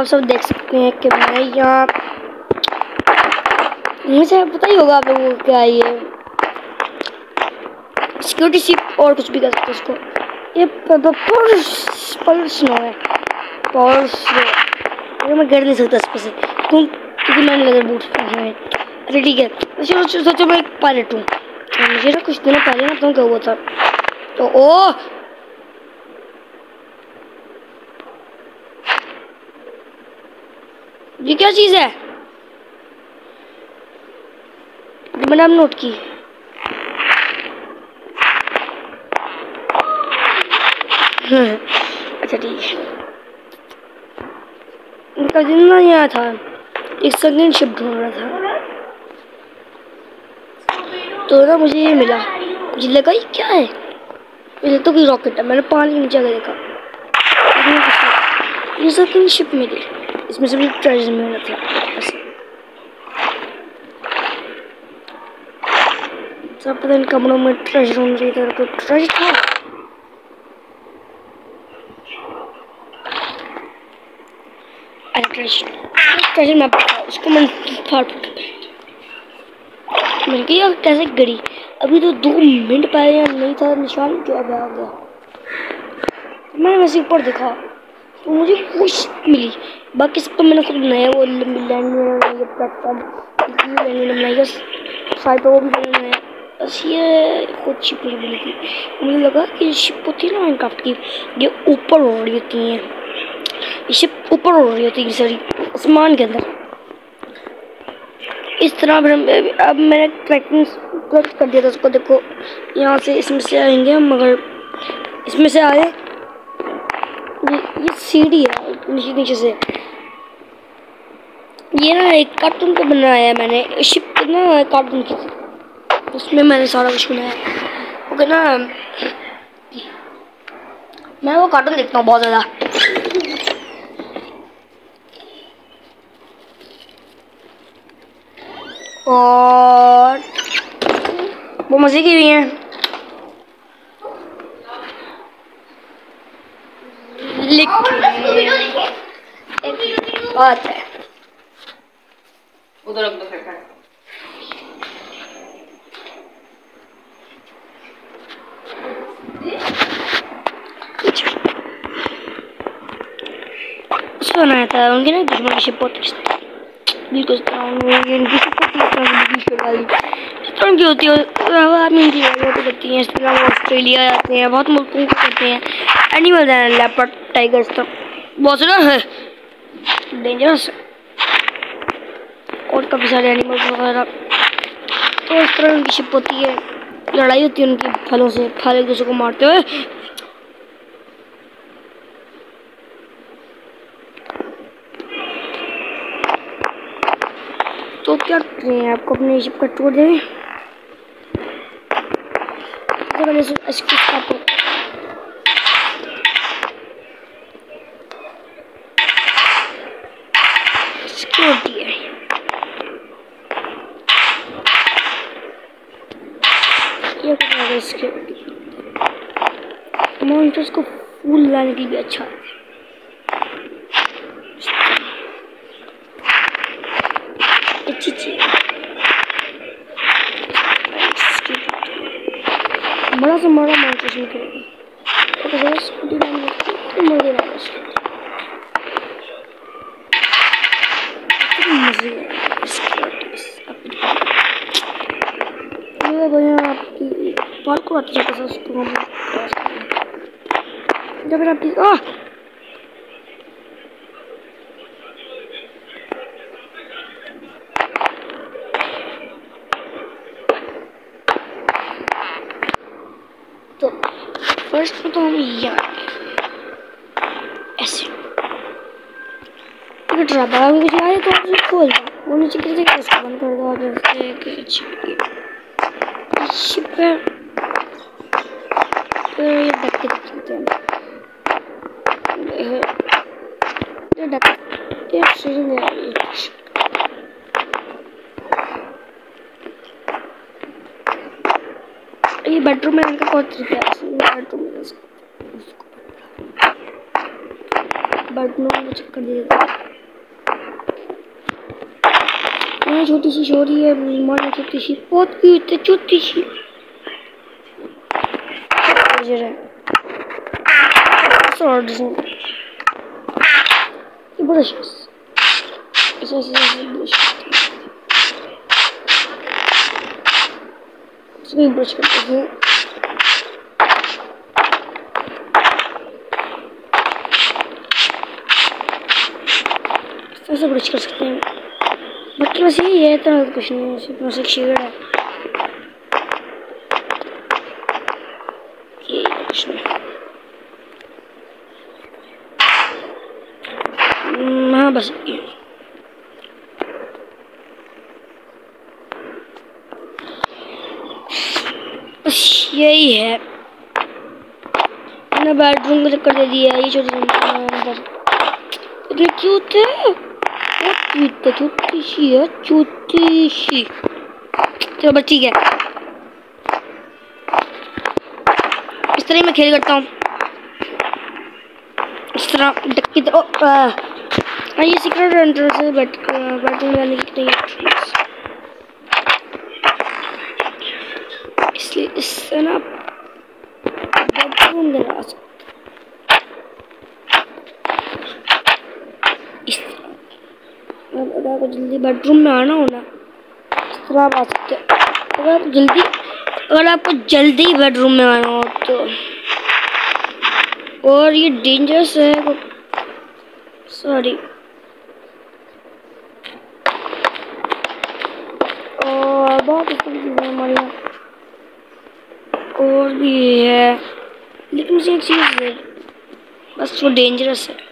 आप सब देख सकते हैं कि मैं यहाँ, मुझे पता ही होगा आप लोगों को क्या है ये सिक्योरिटी शिप, और कुछ भी कर सकते हैं इसको। ये पल्स है, पल्स मैं गिर नहीं सकता इस पर से क्योंकि मैंने लेदर बूट पहने हैं। अरे ठीक है, सोचो मैं एक पायलट हूँ। मुझे ना कुछ दिनों पहले ना तो क्या हुआ था, तो ओ ये क्या चीज़ है मैंने अब नोट की। अच्छा ठीक है, उनका दिन ना यहाँ था, एक सेकंड शिप ढूंढ रहा था, तो ना मुझे ये मिला। मुझे लगा ये क्या है, मुझे तो कोई रॉकेट है। मैंने पानी के नीचे आकर देखा, ये सेकंड शिप मिली, इसमें से भी ट्रेजर मिला था। सब पता इन कमरों में ट्रेजर होना चाहिए था, कोई ट्रेजर था। ट्रेजर मैप था, उसको मैंने फाड़ फूट मैंने कहा यार कैसे गड़ी, अभी तो 2 मिनट पहले यार नहीं था निशान, जो अब आ गया। मैंने वैसे ऊपर देखा तो मुझे कुछ मिली, बाकी सब तो मैंने खुद बनाया। वो लैंड में प्लेटफॉर्म बनाई है, साइड पर वो भी मैंने बनाया। बस ये खुद शिप नहीं बनी थी। मुझे लगा कि शिप होती है ना माइनक्राफ्ट की, ये ऊपर उड़ रही होती हैं, ये शिप ऊपर उड़ रही होती है सारी आसमान के अंदर। इस तरह अब मैंने ट्रैकिंग कर दिया था उसको। देखो यहाँ से इसमें से आएंगे हम, मगर इसमें से आए ये सीढ़ी है नीचे से। ये ना एक कार्टून पे बनाया है मैंने, शिप ना कार्टून की, उसमें मैंने सारा कुछ बनाया। ओके ना, मैं वो कार्टून देखता हूँ बहुत ज़्यादा। और वो मज़े की भी हैं। बात है उधर उसको बनाया था उनकी ना दुश्मन की शिप होती है, बिल्कुल इनकी शिप होती है, आर्मी इनकी करती है। इस तरह वो ऑस्ट्रेलिया जाते हैं, बहुत मुल्कों को करते हैं। एनिमल्स हैं, लेपर्ड, टाइगर्स, तो बहुत सारा है डेंजरस, और काफ़ी सारे एनिमल्स वगैरह। तो इस तरह उनकी शिप होती है, लड़ाई होती है उनकी फलों से, फल एक दूसरे को मारते हुए। तो क्या करें, आपको अपनी शिप का टूर दें। सिक्योरिटी है, ये सिक्योरिटी मॉनिटर्स को फूल लाने के लिए अच्छा है। अच्छी चीज, बड़ा सा बड़ा मॉनिटर्स में करेगी तो स्कूटी लाने तो मजे आ आपकी पार्क को अच्छा सा उसको जब आपकी तो फर्स्ट में तो हम यहाँ ऐसे ड्राबा कुछ आए तो आप खोल दो, वो नीचे गिर जाएगा, उसको बंद कर दो। आप ऐसे शिप पे तो ये डक्के देते हैं, ये डक्के सीजन है। ये बेडरूम में इनका बहुत तरीका है, बेडरूम में चेक कर दिया। माँ छोटी सी सो रही है, माँ छोटी सी बहुत क्यूट है, छोटी सी ब्रश ब्रश करते हैं। ऐसे ब्रश कर सकते हैं, बाकी बस यही है, इतना कुछ नहीं है, सिर्फ बस एक शेड है, ये कुछ नहीं। हाँ बस यही है। मैंने बेडरूम को चक्कर दे दिया, ये छोटी अंदर इतनी क्यूट है, बहुत क्यूट है, छोटी सी है, छोटी सी। चलो बस ठीक है, इस तरह मैं खेल करता हूँ, इस तरह डक्की तरह। ये सीक्रेट एंट्रेंस है बेडरूम जाने की नहीं, इसलिए इससे ना बेडरूम में आ सकते, इस तरह अगर आपको जल्दी बेडरूम में आना हो ना, इस तरह आप आ सकते हैं। अगर आपको जल्दी बेडरूम में आना हो तो, और ये डेंजरस है, सॉरी, और बहुत चीज़ें हमारे यहाँ और भी है, लेकिन मुझे एक चीज़ है, बस वो डेंजरस है।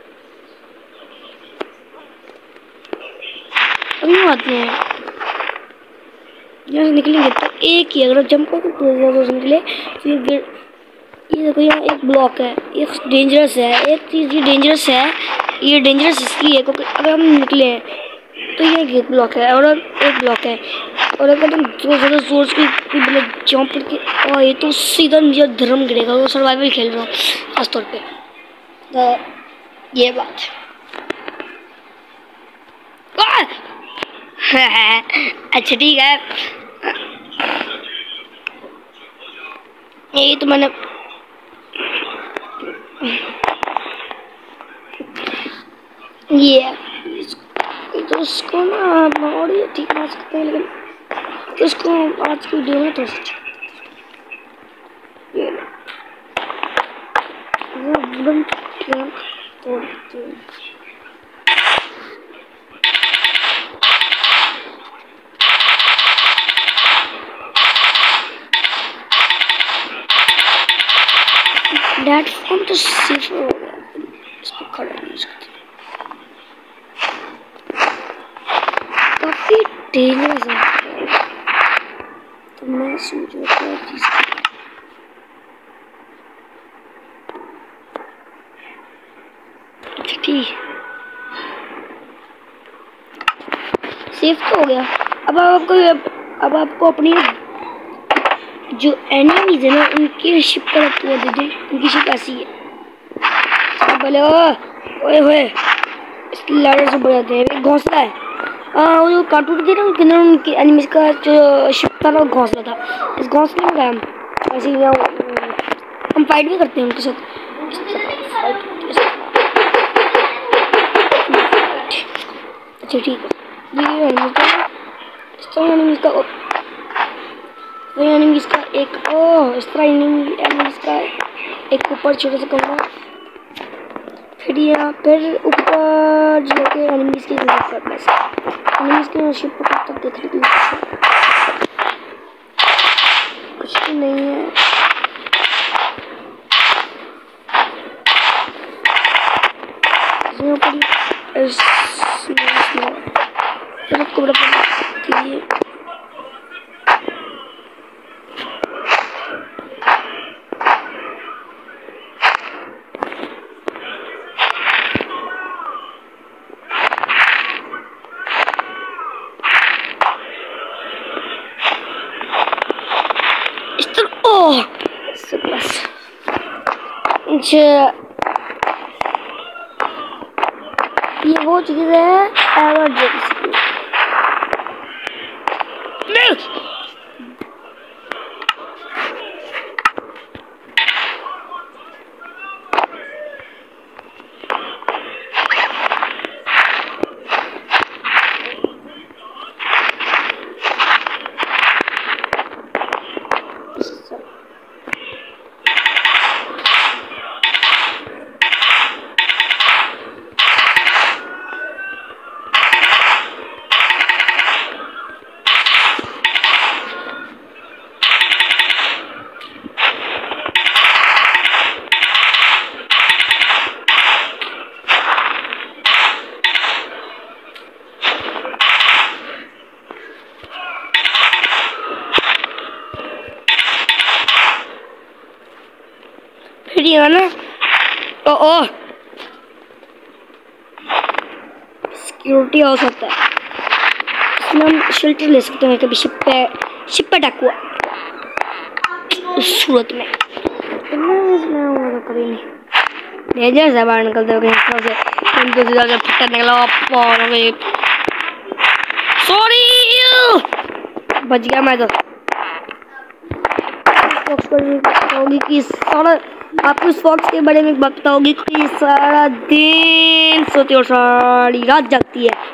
अभी आते हैं, यहाँ से निकलेंगे तो एक ही, अगर जंप करके तो निकले फिर ये देखो यहाँ एक ब्लॉक है, ये डेंजरस है, एक चीज़ ये डेंजरस है, ये डेंजरस इसकी है क्योंकि अगर हम निकले हैं तो ये एक ब्लॉक है और एक ब्लॉक है, और अगर हम ज़्यादा जोर से मतलब जंप करके, और ये तो सीधा मुझे धर्म गिरेगा, वो सर्वाइवल खेल रहा हूँ खास तौर पे, तो ये बात है। अच्छा ठीक है, यही तो मैंने ये तो उसको ना और ये ठीक बना सकते हैं, लेकिन तो उसको आज की वीडियो में तो ये वो वुडन प्लैंक तोड़ देते हैं। प्लेटफॉर्म तो सिर्फ हो गया, इसको खड़ा नहीं सकते, काफी डेंजरस है, तो मैं सोच रहा था चीज ठीक सेफ तो हो गया। अब आपको अपनी जो एनिमीज है ना उनकी शिप का टूर दे दे, उनकी शिप ऐसी है, पहले ओए होए इस लड़ाई से बढ़ जाते हैं, घोंसला है, वो जो कार्टून दे रहा हूँ उनके एनिमीज का जो शिप था ना वो घोंसला था, इस घोंसले में हम ऐसे ही हम फाइट भी करते हैं उनके साथ, अच्छा ठीक है, ये एनिमीज का एनिमीज का एक इस तरह एनिमीज का एक ऊपर छोटा सा कमरा, फिर यहाँ फिर ऊपर जाके एनिमीज की एनिमीज के शिप को तक देखने के लिए कुछ भी नहीं है। ये वो चीज़ है एवर नहीं आना। ओ सिक्योरिटी हो सकता है, इसमें हम शेल्टर ले सकते हैं कभी शिप पे अटैक हुआ उस सूरत में। इसमें कभी नहीं डेंजर से बाहर निकलते हो से फटक निकला। सॉरी बच गया मैं तो। होगी कि सारा आपको इस फॉक्स के बारे में बात होगी कि सारा दिन सोती और सारी रात जागती है।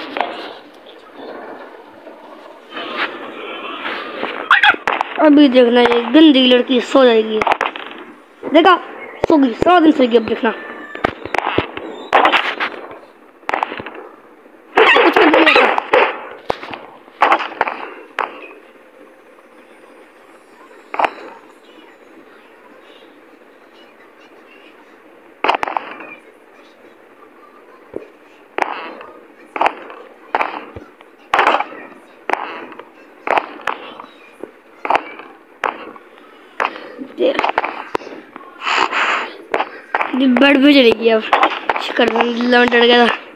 अभी देखना ये गंदी लड़की सो जाएगी, देखा सोगी सारा दिन सोएगी। अब देखना कुछ नहीं होता। बेड पे चलेगी अब, शिकर डर गया था।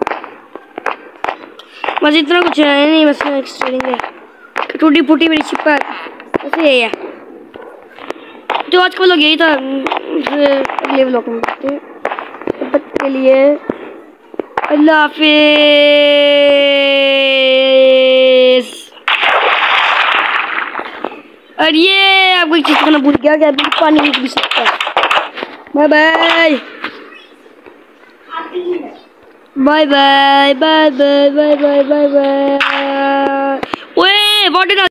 बस इतना कुछ है नहीं, बस एक्सटेंडिंग है। टूटी फूटी मेरी शिप पर ऐसे यही है। जो आज का व्लॉग यही था, फिर अगले व्लॉग में मिलते हैं। तब तक के लिए अल्लाह हाफिज़। और ये आपको एक चीज़ करना भूल गया कि अभी पानी में भी सकता है। Bye bye bye bye bye bye bye bye bye bye. ओए वाटर